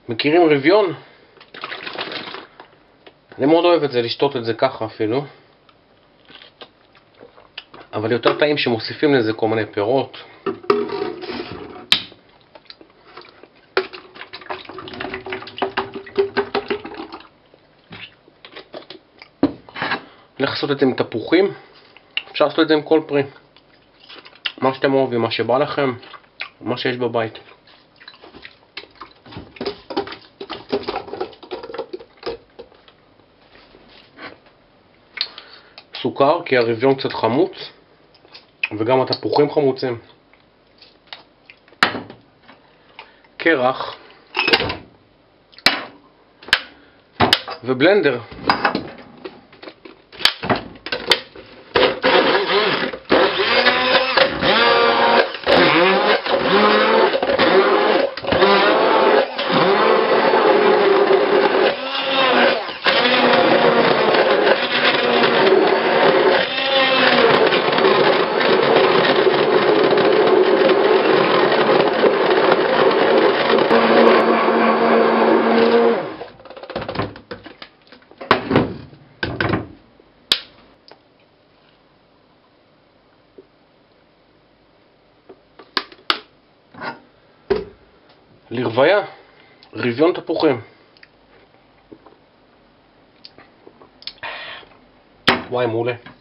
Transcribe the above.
מכירים רביון? אני מאוד אוהב את זה, לשתות את זה ככה אפילו. אבל יותר טעים שמוסיפים לזה כל מיני פירות. הולך לעשות את זה עם תפוחים. אפשר לעשות את זה עם כל פרי. מה שאתם אוהבים, מה שבא לכם, מה שיש בבית. סוכר, כי הרביון קצת חמוץ, וגם התפוחים חמוצים. קרח ובלנדר. לרוויה, רביון תפוחים. וואי, מעולה.